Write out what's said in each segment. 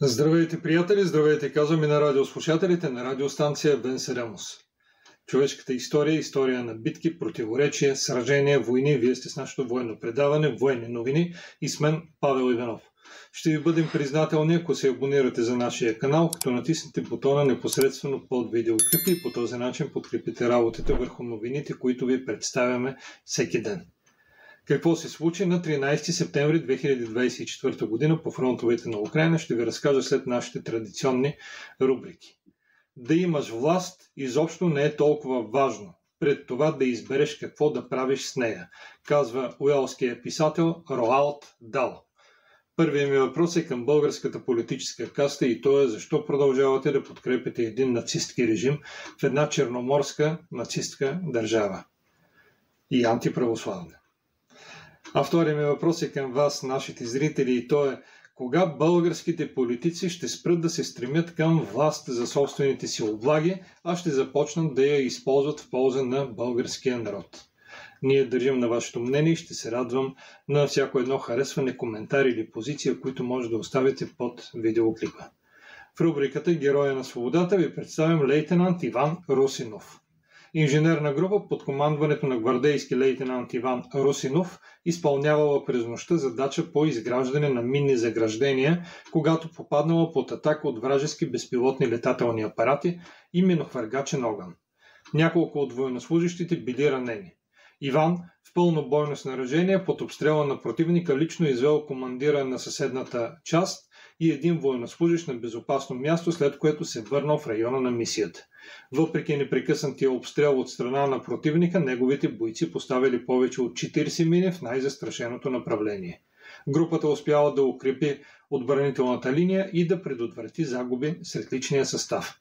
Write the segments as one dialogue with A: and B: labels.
A: Здравейте, приятели! Здравейте, казвам и на радиослушателите на радиостанция Венцеремус. Човешката история, история на битки, противоречия, сражения, войни. Вие сте с нашето военно предаване, военни новини и с мен Павел Иванов. Ще ви бъдем признателни, ако се абонирате за нашия канал, като натиснете бутона непосредствено под видеоклипа и по този начин подкрепите работата върху новините, които ви представяме всеки ден. Какво се случи на 13 септември 2024 година по фронтовете на Украйна, ще ви разкажа след нашите традиционни рубрики. Да имаш власт изобщо не е толкова важно. Пред това да избереш какво да правиш с нея, казва уелският писател Роалд Дал. Първият ми въпрос е към българската политическа каста и то е защо продължавате да подкрепите един нацистки режим в една черноморска нацистка държава и антиправославна. А вторият ми въпрос е към вас, нашите зрители, и то е кога българските политици ще спрат да се стремят към власт за собствените си облаги, а ще започнат да я използват в полза на българския народ. Ние държим на вашето мнение и ще се радвам на всяко едно харесване, коментар или позиция, които може да оставите под видеоклипа. В рубриката Героя на свободата ви представям лейтенант Иван Русинов. Инженерна група под командването на гвардейски лейтенант Иван Русинов изпълнявала през нощта задача по изграждане на минни заграждения, когато попаднала под атака от вражески безпилотни летателни апарати и минохвъргачен огън. Няколко от военнослужащите били ранени. Иван в пълно бойно снаряжение под обстрела на противника лично извел командира на съседната част и един военнослужащ на безопасно място, след което се върнал в района на мисията. Въпреки непрекъснатия обстрел от страна на противника, неговите бойци поставили повече от 40 мини в най-застрашеното направление. Групата успяла да укрепи отбранителната линия и да предотврати загуби сред личния състав.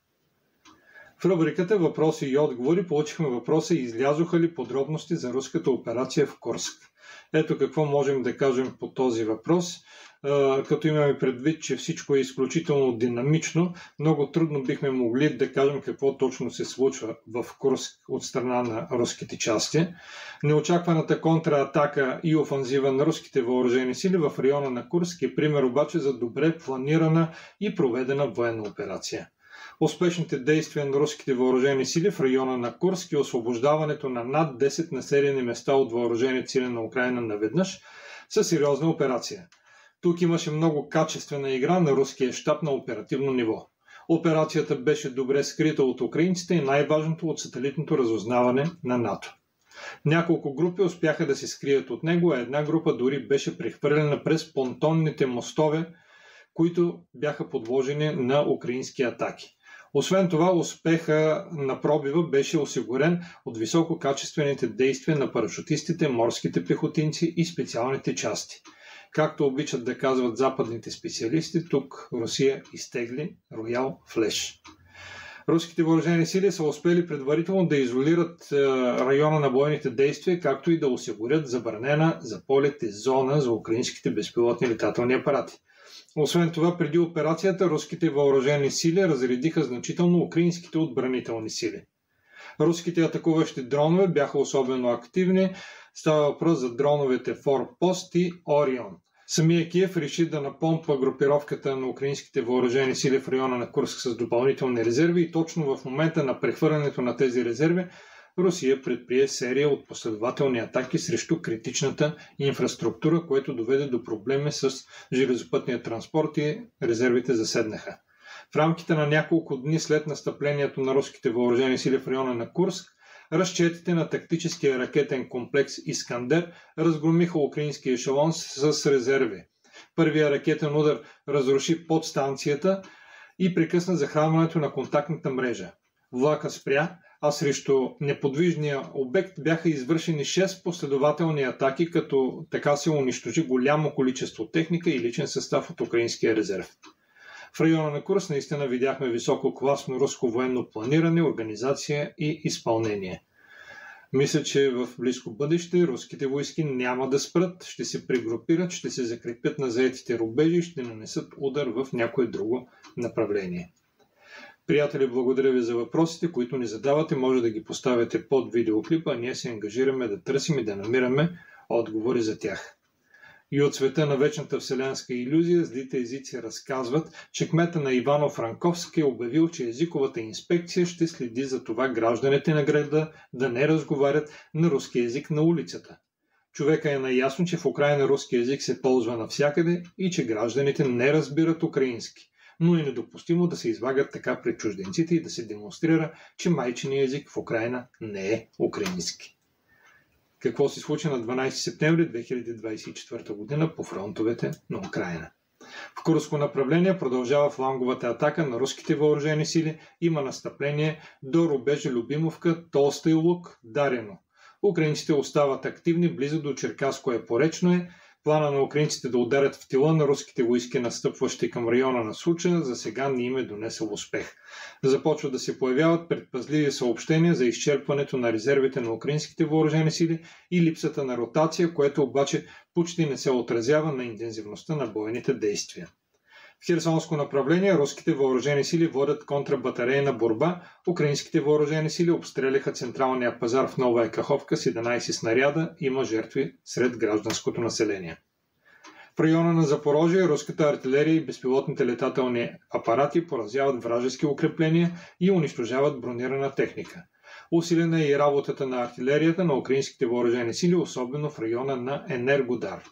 A: В рубриката Въпроси и отговори получихме въпроса и излязоха ли подробности за руската операция в Курск. Ето какво можем да кажем по този въпрос, като имаме предвид, че всичко е изключително динамично, много трудно бихме могли да кажем какво точно се случва в Курск от страна на руските части. Неочакваната контратака и офанзива на руските въоръжени сили в района на Курск е пример обаче за добре планирана и проведена военна операция. Успешните действия на руските въоръжени сили в района на Курск и освобождаването на над 10 населени места от въоръжени сили на Украйна наведнъж са сериозна операция. Тук имаше много качествена игра на руския щаб на оперативно ниво. Операцията беше добре скрита от украинците и най-важното от сателитното разузнаване на НАТО. Няколко групи успяха да се скрият от него, а една група дори беше прехвърлена през понтонните мостове, които бяха подложени на украински атаки. Освен това, успеха на пробива беше осигурен от висококачествените действия на парашутистите, морските пехотинци и специалните части. Както обичат да казват западните специалисти, тук Русия изтегли роял флеш. Руските въоръжени сили са успели предварително да изолират района на бойните действия, както и да осигурят забранена за полети зона за украинските безпилотни летателни апарати. Освен това, преди операцията, руските въоръжени сили разредиха значително украинските отбранителни сили. Руските атакуващи дронове бяха особено активни. Става въпрос за дроновете Форпост и Орион. Самия Киев реши да напомпа групировката на украинските въоръжени сили в района на Курск с допълнителни резерви и точно в момента на прехвърлянето на тези резерви Русия предприе серия от последователни атаки срещу критичната инфраструктура, което доведе до проблеми с железопътния транспорт и резервите заседнаха. В рамките на няколко дни след настъплението на руските въоръжени сили в района на Курск, разчетите на тактическия ракетен комплекс Искандер разгромиха украинския ешелон с резерви. Първия ракетен удар разруши подстанцията и прекъсна захранването на контактната мрежа. Влака спря, а срещу неподвижния обект бяха извършени 6 последователни атаки, като така се унищожи голямо количество техника и личен състав от украинския резерв. В района на Курск наистина видяхме висококласно руско военно планиране, организация и изпълнение. Мисля, че в близко бъдеще руските войски няма да спрат, ще се прегрупират, ще се закрепят на заетите рубежи и ще нанесат удар в някое друго направление. Приятели, благодаря ви за въпросите, които ни задавате. Може да ги поставяте под видеоклипа, а ние се ангажираме да търсим и да намираме отговори за тях. И от света на вечната вселенска илюзия злите езици разказват, че кмета на Ивано-Франковск е обявил, че езиковата инспекция ще следи за това гражданите на града да не разговарят на руски език на улицата. Човека е наясно, че в Украйна руски език се ползва навсякъде и че гражданите не разбират украински. Но е недопустимо да се излагат така пред чужденците и да се демонстрира, че майчиният език в Украйна не е украински. Какво се случи на 12 септември 2024 година по фронтовете на Украйна? В Курско направление продължава фланговата атака на руските въоръжени сили. Има настъпление до рубежа Любимовка, Толста и Лук, Дарено. Украинците остават активни близо до Черкаско поречно е. Плана на украинците да ударят в тила на руските войски, настъпващи към района на Случа, за сега не им е донесъл успех. Започват да се появяват предпазливи съобщения за изчерпването на резервите на украинските въоръжени сили и липсата на ротация, което обаче почти не се отразява на интензивността на бойните действия. В Херсонско направление руските въоръжени сили водят контрабатарейна борба. Украинските въоръжени сили обстреляха централния пазар в Нова Каховка с 11 снаряда. Има жертви сред гражданското население. В района на Запорожие руската артилерия и безпилотните летателни апарати поразяват вражески укрепления и унищожават бронирана техника. Усилена е и работата на артилерията на украинските въоръжени сили, особено в района на Енергодар.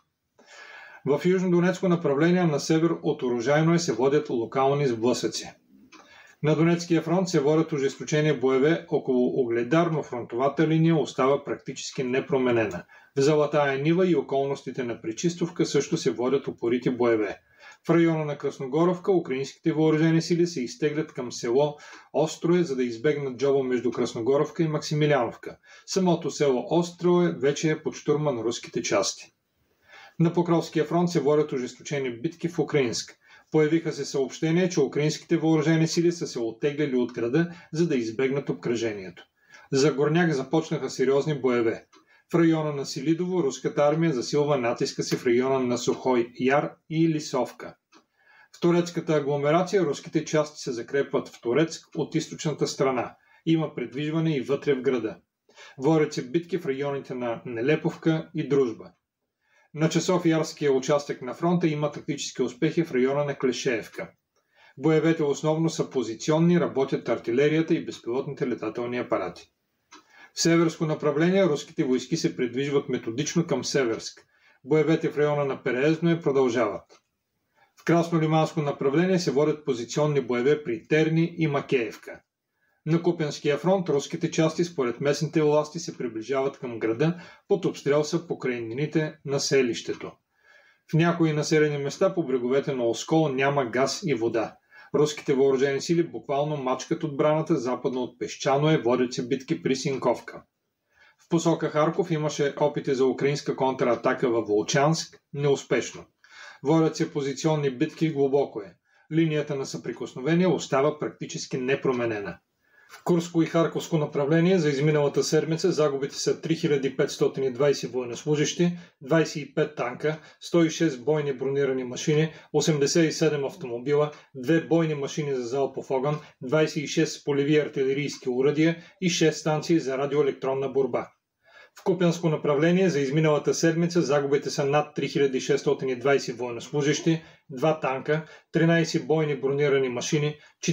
A: В Южно-Донецко направление на север от Оружайно се водят локални сблъсъци. На Донецкия фронт се водят ожесточени боеве около Огледар, но фронтовата линия остава практически непроменена. В Златая Нива и околностите на Пречистовка също се водят упорити боеве. В района на Красногоровка украинските въоръжени сили се изтеглят към село Острое, за да избегнат джоба между Красногоровка и Максимилиановка. Самото село Острое вече е под щурма на руските части. На Покровския фронт се водят ожесточени битки в Украинск. Появиха се съобщения, че украинските въоръжени сили са се оттегляли от града, за да избегнат обкръжението. За Горняк започнаха сериозни боеве. В района на Селидово руската армия засилва натиска си в района на Сухой Яр и Лисовка. В турецката агломерация руските части се закрепват в Турецк от източната страна. Има предвижване и вътре в града. Водят се битки в районите на Нелеповка и Дружба. На Часов-Ярския участък на фронта има тактически успехи в района на Клешеевка. Боевете основно са позиционни, работят артилерията и безпилотните летателни апарати. В северско направление руските войски се придвижват методично към Северск. Боевете в района на Переездное продължават. В красно-лиманско направление се водят позиционни боеве при Терни и Макеевка. На Купенския фронт руските части според местните власти се приближават към града, под обстрел са покрайнините на селището. В някои населени места по бреговете на Оскол няма газ и вода. Руските въоръжени сили буквално мачкат отбраната западно от Пещаное, водят се битки при Синковка. В посока Харков имаше опити за украинска контратака във Волчанск, неуспешно. Водят се позиционни битки глубоко е. Линията на съприкосновение остава практически непроменена. В Курско и Харковско направление за изминалата седмица загубите са 3520 военнослужещи, 25 танка, 106 бойни бронирани машини, 87 автомобила, 2 бойни машини за залпов огън, 26 полеви артилерийски оръдия и 6 станции за радиоелектронна борба. В Купенско направление за изминалата седмица загубите са над 3620 военнослужещи, 2 танка, 13 бойни бронирани машини,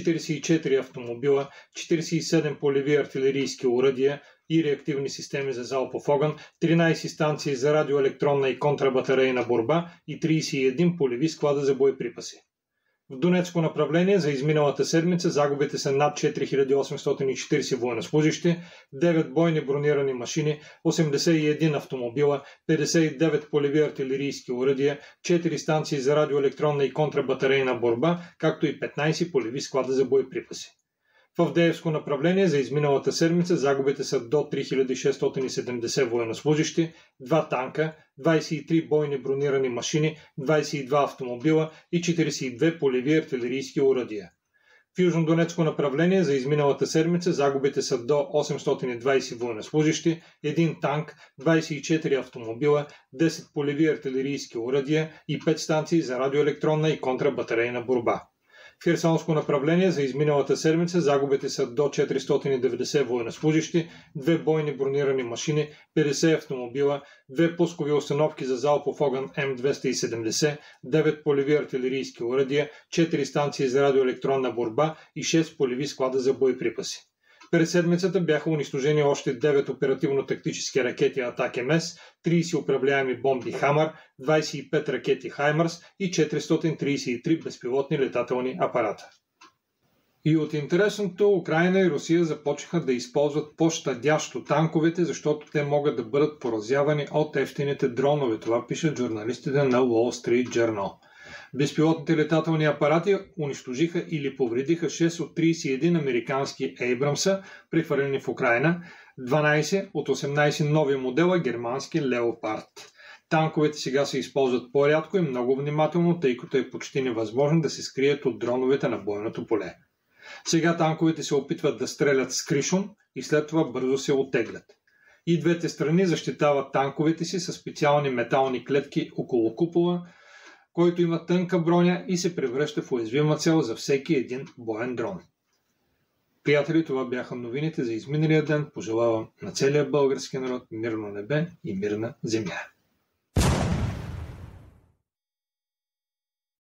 A: 44 автомобила, 47 полеви артилерийски оръдия и реактивни системи за залпов огън, 13 станции за радиоелектронна и контрабатарейна борба и 31 полеви склада за боеприпаси. В Донецко направление за изминалата седмица загубите са над 4840 военнослужещи, 9 бойни бронирани машини, 81 автомобила, 59 полеви артилерийски оръдия, 4 станции за радиоелектронна и контрабатарейна борба, както и 15 полеви склада за боеприпаси. В Авдеевско направление за изминалата седмица загубите са до 3670 военнослужещи, 2 танка, 23 бойни бронирани машини, 22 автомобила и 42 полеви артилерийски оръдия. В Южно-Донецко направление за изминалата седмица загубите са до 820 военнослужещи, 1 танк, 24 автомобила, 10 полеви артилерийски оръдия и 5 станции за радиоелектронна и контрабатарейна борба. В Херсонско направление за изминалата седмица загубите са до 490 военнослужащи, 2 бойни бронирани машини, 50 автомобила, 2 пускови установки за залпов огън М270, 9 полеви артилерийски оръдия, 4 станции за радиоелектронна борба и 6 полеви склада за боеприпаси. През седмицата бяха унищожени още 9 оперативно-тактически ракети Атак-МС, 30 управляеми бомби Хамър, 25 ракети Хаймърс и 433 безпилотни летателни апарата. И от интересното, Украйна и Русия започнаха да използват по-щадящо танковете, защото те могат да бъдат поразявани от евтините дронове. Това пишат журналистите на Wall Street Journal. Безпилотните летателни апарати унищожиха или повредиха 6 от 31 американски Ейбрамса, прехвърлени в Украйна, 12 от 18 нови модела германски Леопард. Танковете сега се използват по-рядко и много внимателно, тъй като е почти невъзможно да се скрият от дроновете на бойното поле. Сега танковете се опитват да стрелят с кришум и след това бързо се оттеглят. И двете страни защитават танковете си със специални метални клетки около купола, който има тънка броня и се превръща в уязвима цел за всеки един боен дрон. Приятели, това бяха новините за изминалия ден. Пожелавам на целия български народ мирно небе и мирна земя.